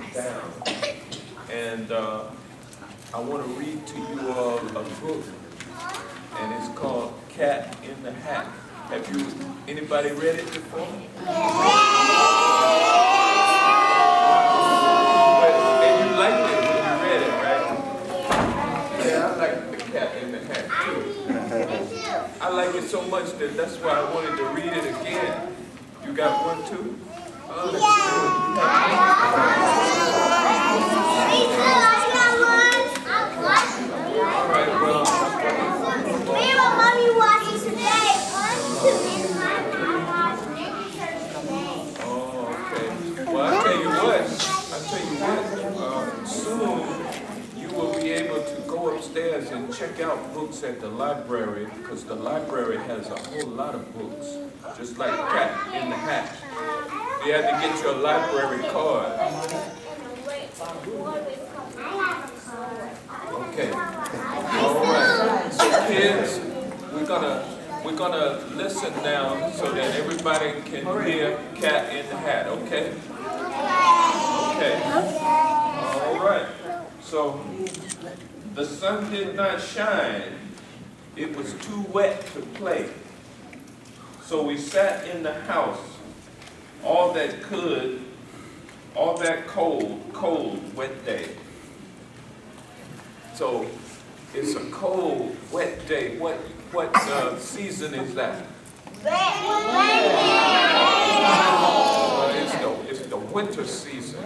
down. And I want to read to you all a book, and it's called Cat in the Hat. Have you, anybody read it before? And you liked it when you read it, right? Yeah, I like the Cat in the Hat too. I like it so much that that's why I wanted to read it again. You got one too? Oh, that's good. All right, well. Mommy watches today. Oh, okay. Well, I'll tell you what, soon you will be able to go upstairs and check out books at the library, because the library has a whole lot of books, just like Cat in the Hat. You have to get your library card. Okay. All right. So kids, we're gonna listen now so that everybody can hear Cat in the Hat, okay? Okay. All right. So the sun did not shine. It was too wet to play. So we sat in the house all that cold, wet day. So it's a cold, wet day. What season is that? Well, it's the winter season.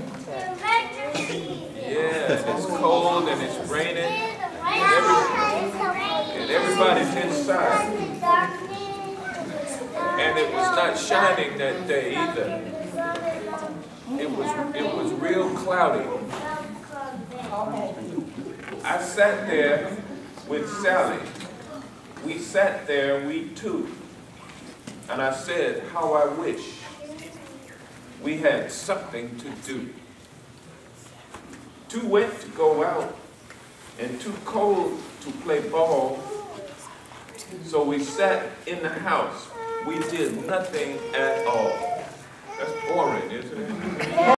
Yeah, it's cold and it's raining, and everybody's inside. And it was not shining that day either. It was real cloudy. I sat there with Sally. We sat there, we two. And I said, how I wish we had something to do. Too wet to go out and too cold to play ball. So we sat in the house. We did nothing at all. That's boring, isn't it?